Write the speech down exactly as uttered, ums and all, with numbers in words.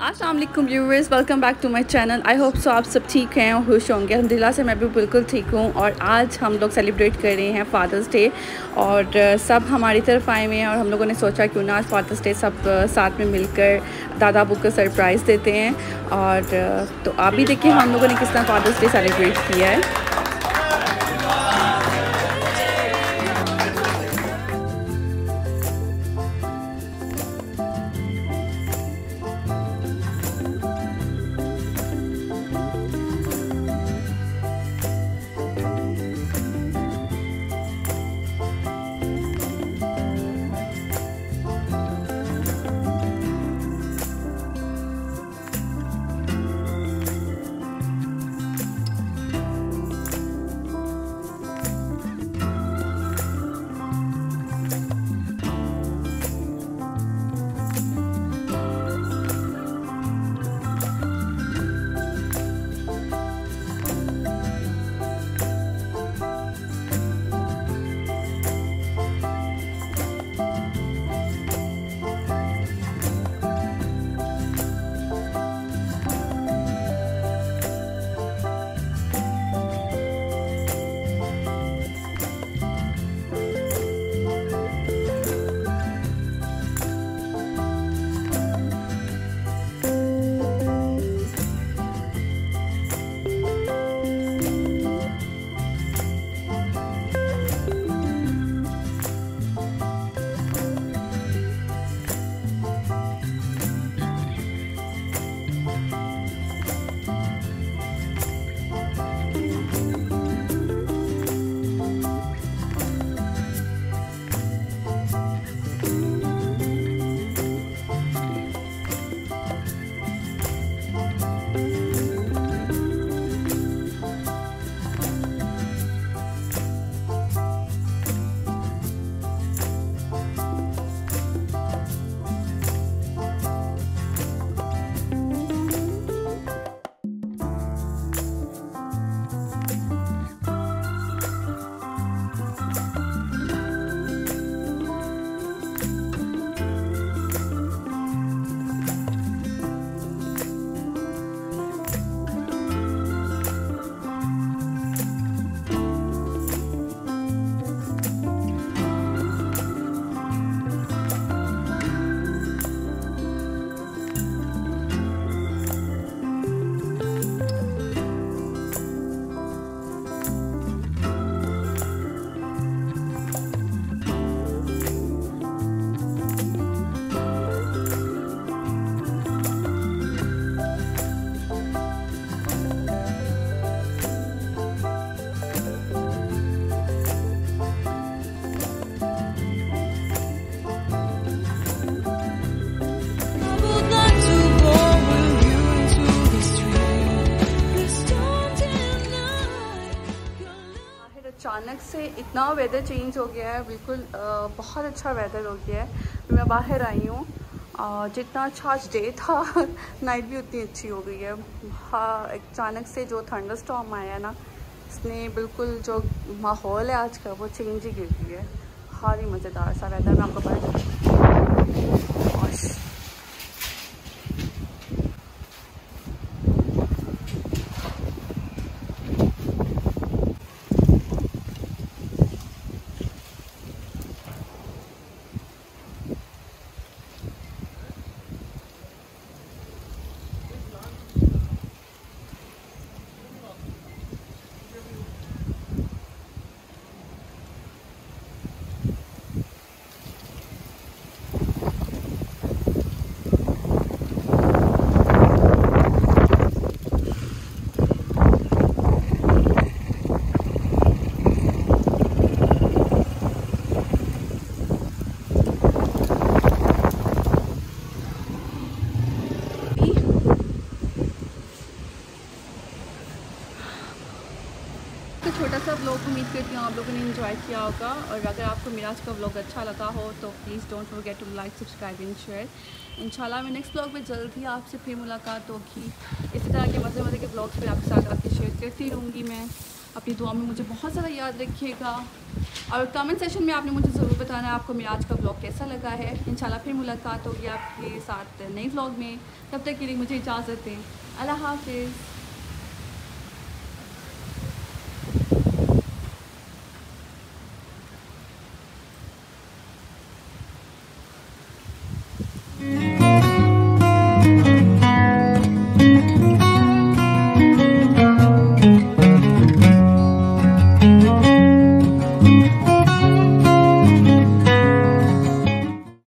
अस्सलाम वालेकुम viewers, welcome back to my channel. I hope so आप सब ठीक हैं और खुश होंगे। अल्हम्दुलिल्लाह से मैं भी बिल्कुल ठीक हूँ। और आज हम लोग सेलिब्रेट कर रहे हैं फ़ादर्स डे और सब हमारी तरफ आए हुए हैं और हम लोगों ने सोचा क्यों ना आज फ़ादर्स डे सब साथ में मिलकर दादा अबू को सरप्राइज़ देते हैं। और तो आप भी देखिए हम लोगों ने किस तरह फ़ादर्स डे सेलिब्रेट किया है। अचानक से इतना वेदर चेंज हो गया है, बिल्कुल आ, बहुत अच्छा वेदर हो गया है। तो मैं बाहर आई हूँ और जितना अच्छा आज डे था नाइट भी उतनी अच्छी हो गई है। हाँ, अचानक से जो थंडर स्टॉर्म आया है ना, इसने बिल्कुल जो माहौल है आज का वो चेंज ही कर दिया है। बहुत ही मज़ेदार सा वेदर, मैं आपको बता। छोटा सा व्लॉग उम्मीद करती हूँ आप लोगों ने एंजॉय किया होगा। और अगर आपको मेरा आज का व्लॉग अच्छा लगा हो तो please don't forget to like, subscribe and share. इंशाल्लाह मैं नेक्स्ट व्लॉग में जल्द ही आपसे फिर मुलाकात होगी। इसी तरह के मज़े मज़े के व्लॉग्स भी आपके साथ आके शेयर करती रहूँगी मैं। अपनी दुआ में मुझे बहुत ज़्यादा याद रखिएगा, और कमेंट सेशन में आपने मुझे ज़रूर बताना आपको मेरा आज का ब्लॉग कैसा लगा है। इंशाल्लाह फिर मुलाकात होगी आपके साथ नए व्लॉग में। तब तक के लिए मुझे इजाज़त दें। अल्लाह हाफ़िज़।